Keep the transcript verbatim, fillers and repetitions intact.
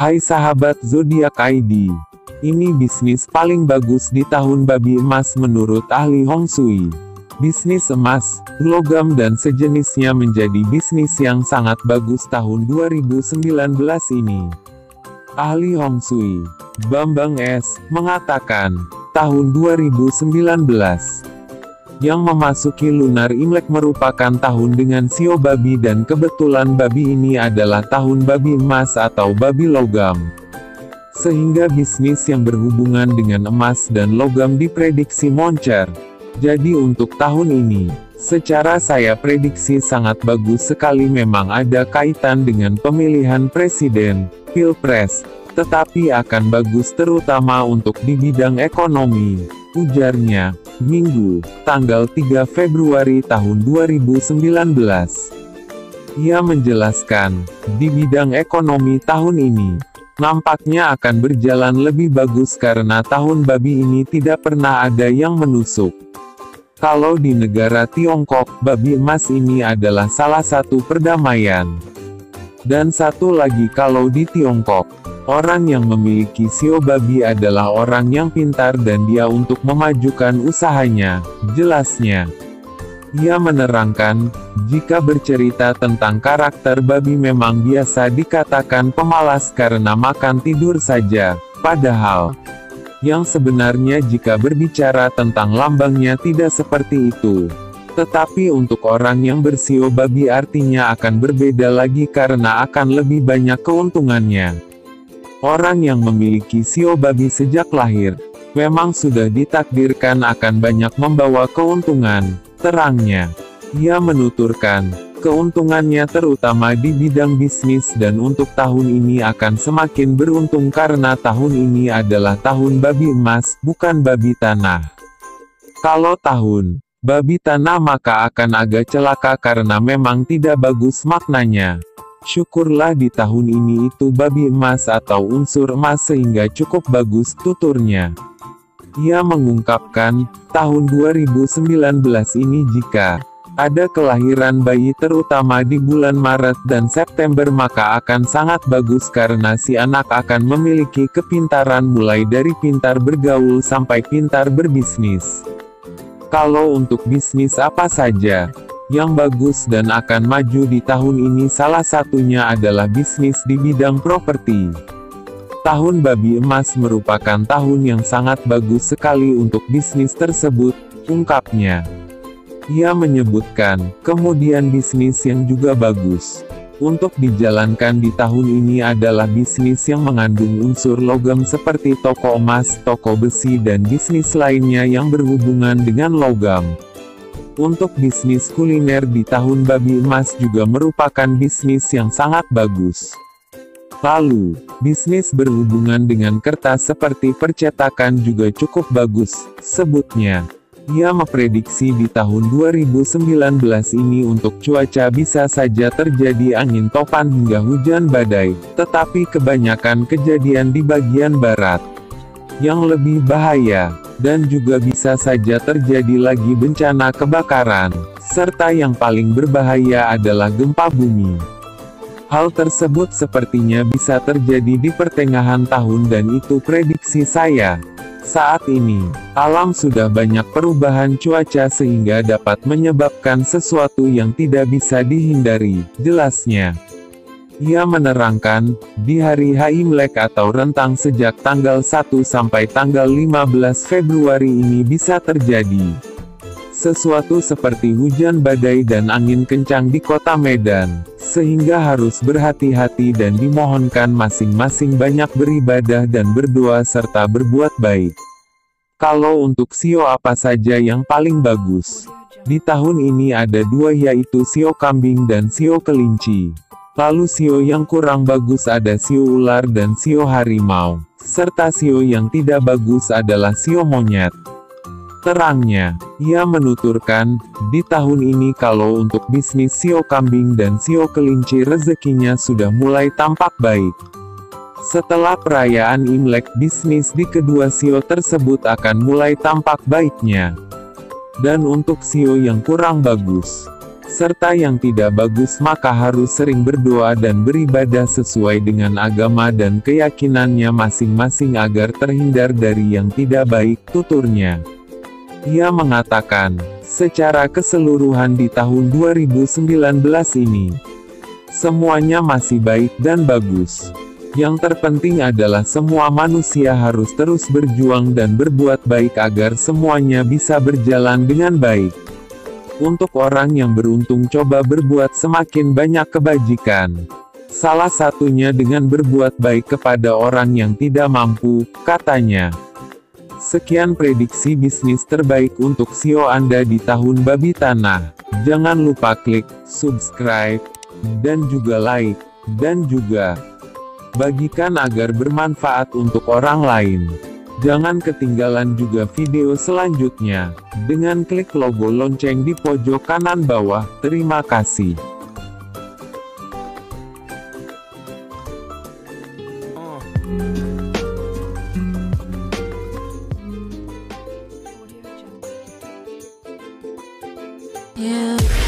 Hai sahabat zodiak I D, ini bisnis paling bagus di tahun babi emas menurut ahli Hong Shui. Bisnis emas, logam dan sejenisnya menjadi bisnis yang sangat bagus tahun dua ribu sembilan belas ini. Ahli Hong Shui, Bambang S, mengatakan, tahun dua ribu sembilan belas yang memasuki lunar Imlek merupakan tahun dengan sio babi, dan kebetulan babi ini adalah tahun babi emas atau babi logam. Sehingga bisnis yang berhubungan dengan emas dan logam diprediksi moncer. Jadi untuk tahun ini, secara saya prediksi sangat bagus sekali. Memang ada kaitan dengan pemilihan presiden, pilpres, tetapi akan bagus terutama untuk di bidang ekonomi, ujarnya, Minggu, tanggal tiga Februari tahun dua ribu sembilan belas. Ia menjelaskan, di bidang ekonomi tahun ini, nampaknya akan berjalan lebih bagus karena tahun babi ini tidak pernah ada yang menusuk. Kalau di negara Tiongkok, babi emas ini adalah salah satu perdamaian. Dan satu lagi, kalau di Tiongkok, orang yang memiliki sio babi adalah orang yang pintar dan dia untuk memajukan usahanya, jelasnya. Ia menerangkan, jika bercerita tentang karakter babi memang biasa dikatakan pemalas karena makan tidur saja, padahal yang sebenarnya jika berbicara tentang lambangnya tidak seperti itu. Tetapi untuk orang yang bersio babi artinya akan berbeda lagi karena akan lebih banyak keuntungannya. Orang yang memiliki sio babi sejak lahir, memang sudah ditakdirkan akan banyak membawa keuntungan, terangnya. Ia menuturkan, keuntungannya terutama di bidang bisnis dan untuk tahun ini akan semakin beruntung karena tahun ini adalah tahun babi emas, bukan babi tanah. Kalau tahun babi tanah maka akan agak celaka karena memang tidak bagus maknanya. Syukurlah di tahun ini itu babi emas atau unsur emas sehingga cukup bagus, tuturnya. Ia mengungkapkan, tahun dua ribu sembilan belas ini jika ada kelahiran bayi terutama di bulan Maret dan September maka akan sangat bagus karena si anak akan memiliki kepintaran mulai dari pintar bergaul sampai pintar berbisnis. Kalau untuk bisnis apa saja yang bagus dan akan maju di tahun ini salah satunya adalah bisnis di bidang properti. Tahun babi emas merupakan tahun yang sangat bagus sekali untuk bisnis tersebut, ungkapnya. Ia menyebutkan, kemudian bisnis yang juga bagus untuk dijalankan di tahun ini adalah bisnis yang mengandung unsur logam seperti toko emas, toko besi dan bisnis lainnya yang berhubungan dengan logam. Untuk bisnis kuliner di tahun babi emas juga merupakan bisnis yang sangat bagus. Lalu, bisnis berhubungan dengan kertas seperti percetakan juga cukup bagus, sebutnya. Ia memprediksi di tahun dua ribu sembilan belas ini untuk cuaca bisa saja terjadi angin topan hingga hujan badai, tetapi kebanyakan kejadian di bagian barat. Yang lebih bahaya, dan juga bisa saja terjadi lagi bencana kebakaran, serta yang paling berbahaya adalah gempa bumi. Hal tersebut sepertinya bisa terjadi di pertengahan tahun dan itu prediksi saya. Saat ini, alam sudah banyak perubahan cuaca sehingga dapat menyebabkan sesuatu yang tidak bisa dihindari, jelasnya. Ia menerangkan, di hari H Imlek atau rentang sejak tanggal satu sampai tanggal lima belas Februari ini bisa terjadi sesuatu seperti hujan badai dan angin kencang di kota Medan, sehingga harus berhati-hati dan dimohonkan masing-masing banyak beribadah dan berdoa serta berbuat baik. Kalau untuk sio apa saja yang paling bagus? Di tahun ini ada dua yaitu sio kambing dan sio kelinci. Lalu sio yang kurang bagus ada sio ular dan sio harimau, serta sio yang tidak bagus adalah sio monyet. Terangnya, ia menuturkan, di tahun ini kalau untuk bisnis sio kambing dan sio kelinci rezekinya sudah mulai tampak baik. Setelah perayaan Imlek bisnis di kedua sio tersebut akan mulai tampak baiknya. Dan untuk sio yang kurang bagus, serta yang tidak bagus maka harus sering berdoa dan beribadah sesuai dengan agama dan keyakinannya masing-masing agar terhindar dari yang tidak baik, tuturnya. Ia mengatakan, secara keseluruhan di tahun dua ribu sembilan belas ini, semuanya masih baik dan bagus. Yang terpenting adalah semua manusia harus terus berjuang dan berbuat baik agar semuanya bisa berjalan dengan baik. Untuk orang yang beruntung coba berbuat semakin banyak kebajikan. Salah satunya dengan berbuat baik kepada orang yang tidak mampu, katanya. Sekian prediksi bisnis terbaik untuk S E O Anda di tahun babi tanah. Jangan lupa klik subscribe, dan juga like, dan juga bagikan agar bermanfaat untuk orang lain. Jangan ketinggalan juga video selanjutnya, dengan klik logo lonceng di pojok kanan bawah. Terima kasih. Yeah.